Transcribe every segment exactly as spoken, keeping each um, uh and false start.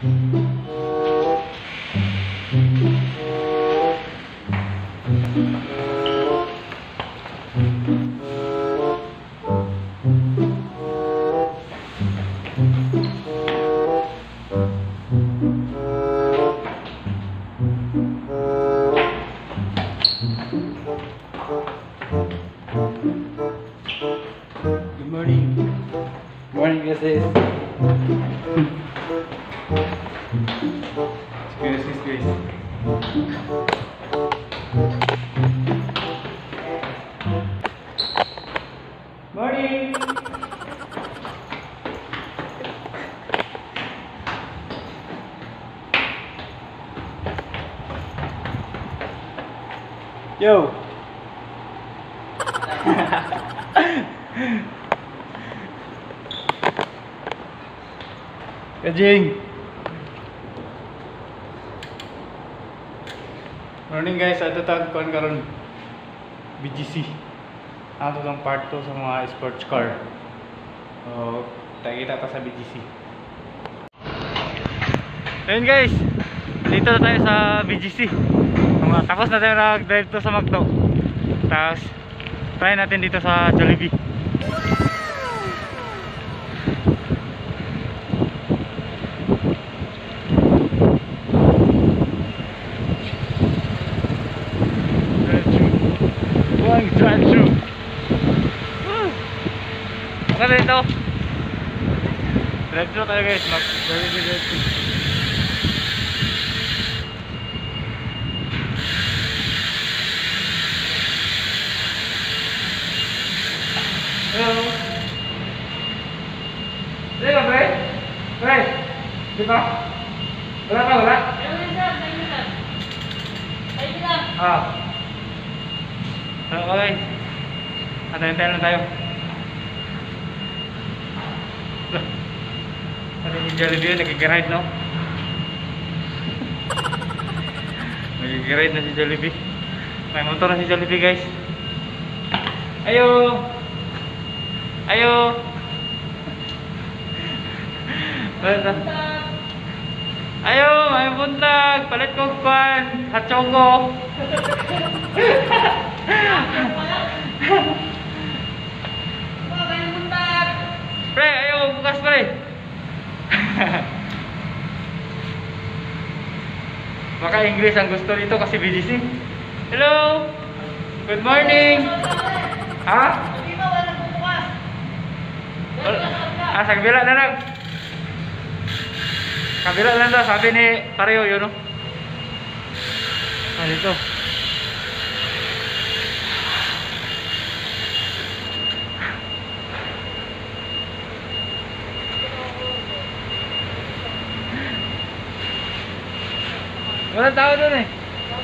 Good morning. Morning, guys. Excuse, excuse. Morning. Yo. Kajing. Morning guys, ato tag kon karon B G C. Ato tong part two sa mga sports car. Oh, kita pa sa B G C. Ayun guys, dito na tayo sa B G C. Tapos na tayo nag-drive to sa Macdo. Tapos try natin dito sa Jollibee. Buang drive-thru. Ano dito? Drive-thru tayo guys. Mag-Jollibee drive-thru. Hello. Di ba, pre? Pre? Di ba? Wala ka, wala? Meron din sir, tayo na. Tayo na. Ah. So, okay. Atayin-tayin lang tayo. Ano yung Jollibee yun? Nagigiride, no? Nagigiride na si Jollibee. May motor na si Jollibee, guys. Ayo! Ayo. Ayo, may buntag, palit ko kwan, hachongo. Pre, ayo bukas pre. Maka English ang gusto nito kasi B G C. Hello. Good morning. Ha? Ah, sa kabila na lang. Kabila lang daw, sabi ni Pareo yun, no? Ah, dito. Walang tao doon eh.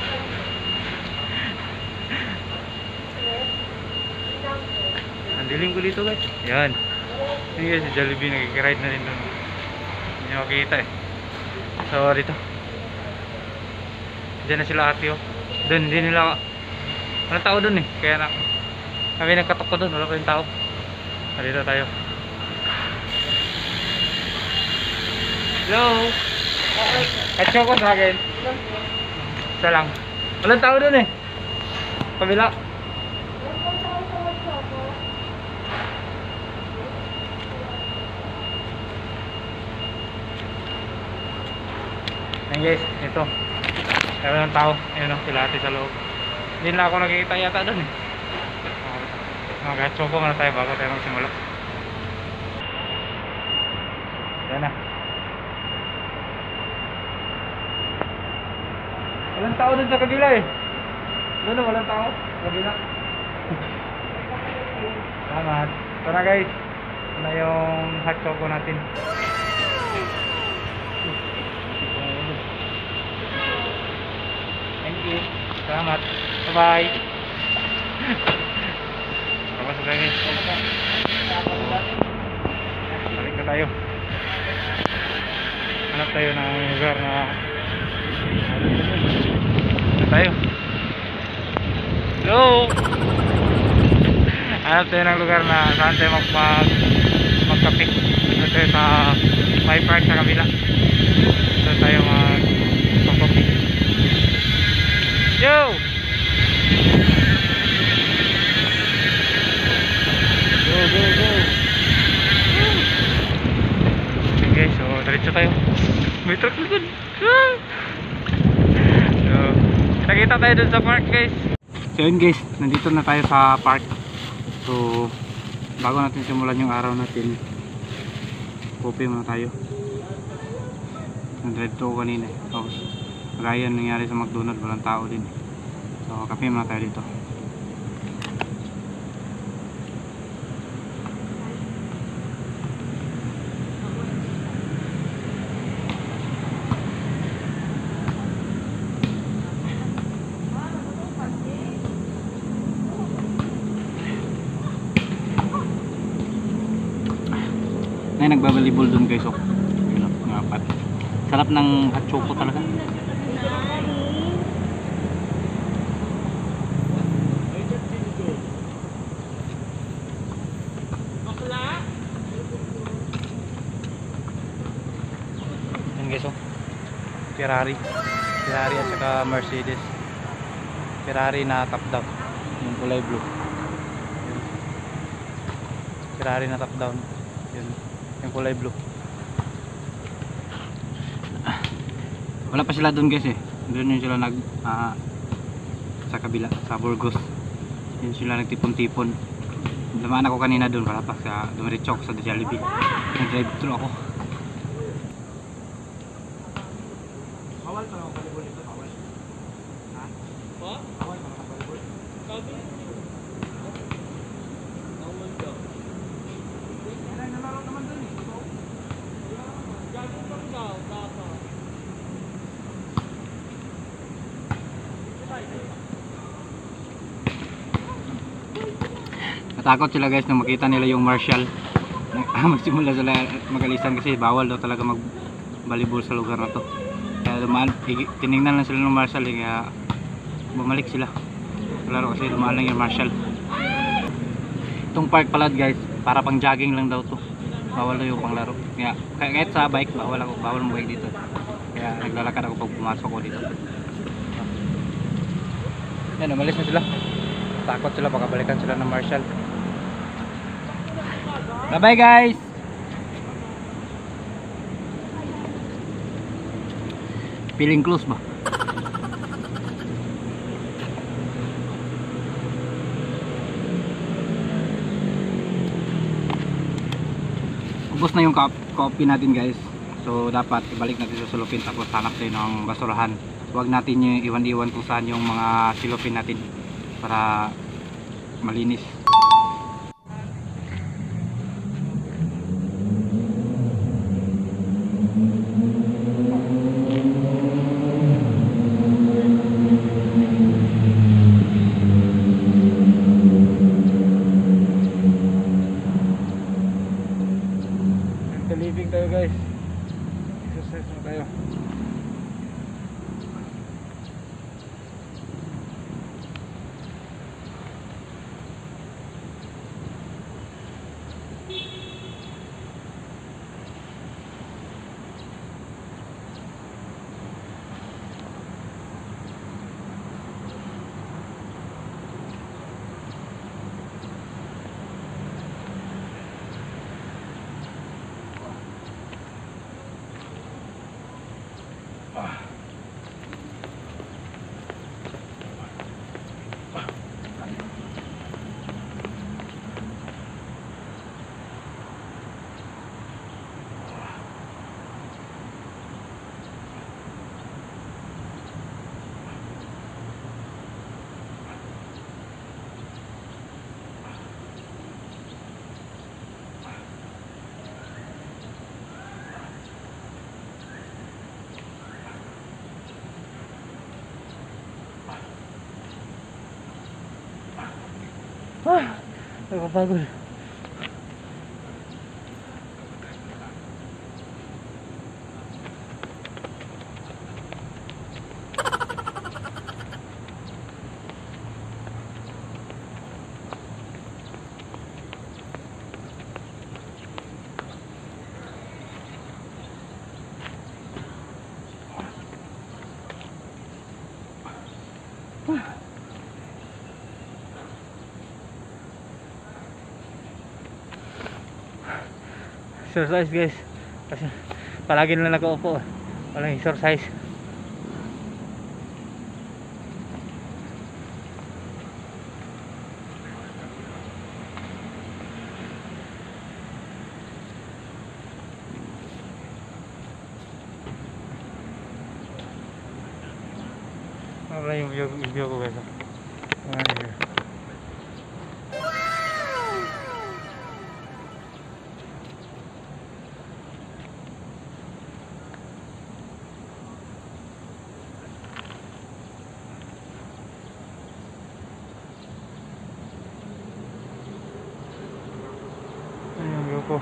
Ang dilim ko dito guys. Yan. Ini guys, si Jollibee nagkikiride na rin doon. Hindi nyo makikita eh. So dito diyan na sila ate oh. Doon, hindi nila walang tao doon eh. Kaya na kami nagkatok ko doon, wala pa yung tao. Dito tayo. Hello. Kacho ko sa akin. Isa lang. Walang tao doon eh. Kabila. Ayan guys, ito. Kaya ng tao. Ayun o, sila ate sa loob. Hindi na ako nakikita yata doon eh. Mag-choco muna tayo bago tayo magsimula. Ayan na. Walang tao doon sa kabila eh. Doon o, walang tao. Kabila. Salamat. Ito na guys. Ito na yung hot choco natin. Salamat. Bye-bye. Papasok tayo guys. Balik na tayo. Hanap tayo ng lugar na hanap tayo. Hello. Hanap tayo ng lugar na saan tayo mag mag magkape. Hanap tayo sa may park sa kabila. May truck likod. Ah! So, nakita tayo dun sa park guys. So yun guys, nandito na tayo sa park. So bago natin simulan yung araw natin, coffee muna tayo. Nag-drive to kanina eh. So kagaya nangyari sa McDonald's, walang tao din. So kape muna tayo dito. Ngayon nagbabalibol dun guys, oh. Yun, oh, mga apat. Sarap ng hot choco talaga. Yan guys, oh. Ferrari. Ferrari at saka Mercedes. Ferrari na top down. Yung kulay blue. Ferrari na top down. Yun. Yung kulay blue. Wala pa sila doon guys eh. Doon yun sila nag uh, sa kabila, sa Burgos. Yun sila nagtipon-tipon. Dumaan ako kanina doon para pa sa dumiretso ako sa Jollibee. Nag-drive thru ako. Bawal pa ako balibol dito, bawal. Ha? Ha? Bawal pa ako balibol. Sabi. Bawal daw. Kaya nalaro naman doon eh. Gagawin pa rin daw, baka. Natakot sila guys nung makita nila yung marshal. Magsimula sila magalisan kasi bawal daw talaga mag-volleyball sa lugar na to. Kaya dumaan, tinignan lang sila ng marshal eh, kaya bumalik sila. Laro kasi dumaan lang yung marshal. Itong park pala guys, para pang jogging lang daw to. Bawal daw yung panglaro. Kaya kahit sa bike, bawal ako, bawal mo bike dito. Kaya naglalakad ako pag pumasok ko dito. Yan, umalis na sila. Takot sila, baka balikan sila ng marshal. Bye bye guys. Feeling close ba? Ubos na yung coffee natin guys. So dapat ibalik natin sa sulupin tapos hanap tayo ng basurahan. Huwag natin yung iwan-iwan kung saan yung mga silupin natin para malinis. Living tayo guys. Exercise na tayo. Ah, nakapagod. Exercise guys, kasi Palagi na lang nakaupo. Walang exercise. Wala yung view, yung view ko guys. Ayan here. Ayan yung view ko.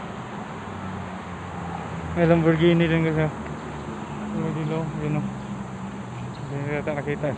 May Lamborghini din kasi. May dilo, yun o. Hindi natin nakita.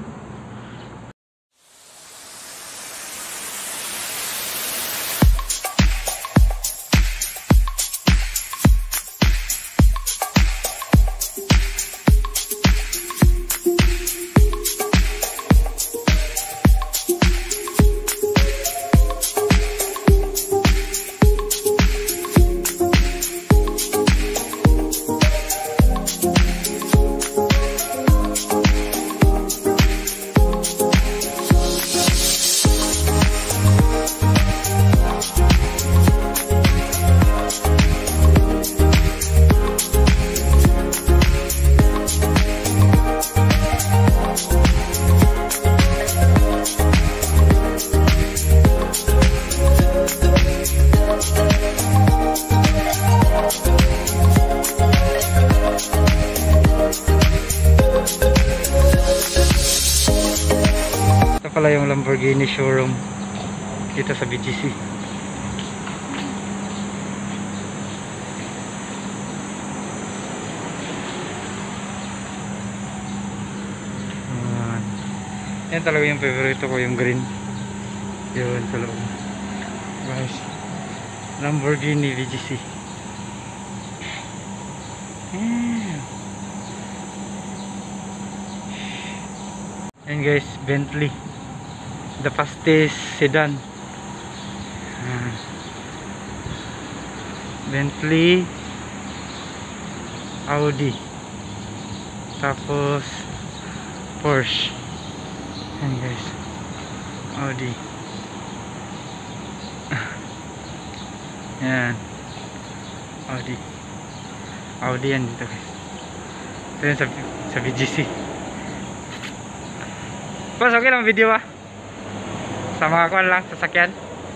Pala yung Lamborghini showroom dito sa B G C. Ayan. Yan talaga yung favorito ko, yung green. Yun sa loob. Guys, Lamborghini B G C. Ayan. Yan guys, Bentley. The fastest sedan. Hmm. Bentley, Audi, tapos Porsche. Yan guys, Audi. Yan, Audi. Audi yan dito guys. Ito yan sa, sa B G C. Pas, okay lang video ba? Sa mga kuwan lang, sasakyan.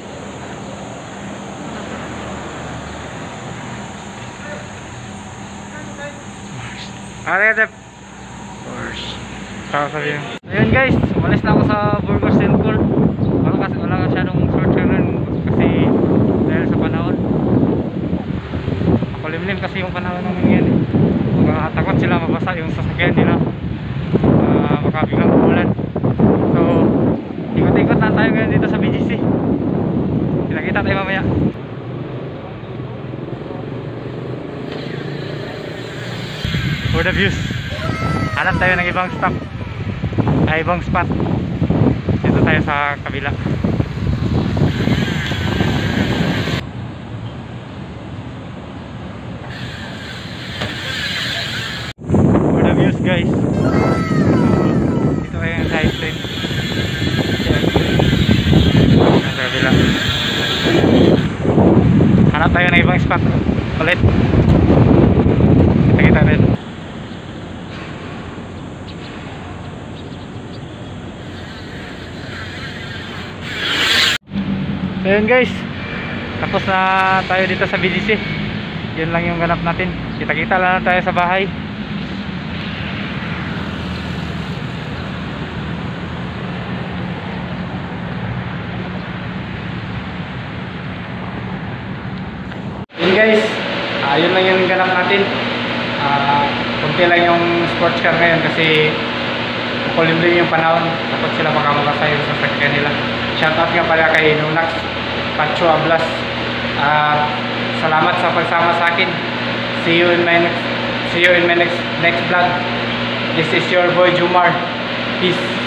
Ano yung Porsche. Saka sabi yun. Ayun guys, umalis na ako sa Burgos Central. Wala kasi wala ka siya nung short run kasi dahil sa panahon. Makulimlim kasi yung panahon namin yan eh. Mga takot sila mabasa yung sasakyan nila. Uh, baka biglang umulan. So ikot-ikot na tayo ngayon dito sa B G C. Kita-kita tayo mamaya. For the views, hanap tayo ng ibang stop, ay ibang spot. Dito tayo sa kabila. For the views guys, dito tayo yung side plane. Kabila. Hanap tayo ng ibang spot ulit. Kita-kita rin. Ayun guys, tapos na tayo dito sa B G C. Yun lang yung ganap natin. Kita-kita lang tayo sa bahay. Guys, uh, yun lang yung ganap natin. Uh, kunti lang yung sports car ngayon kasi kulimlim yung panahon. Takot sila baka makasayo sa sakyan nila. Shoutout nga pala kay Nunax Pacho Ablas. Uh, salamat sa pagsama sa akin. See you in my next, see you in my next next vlog. This is your boy Jumar. Peace.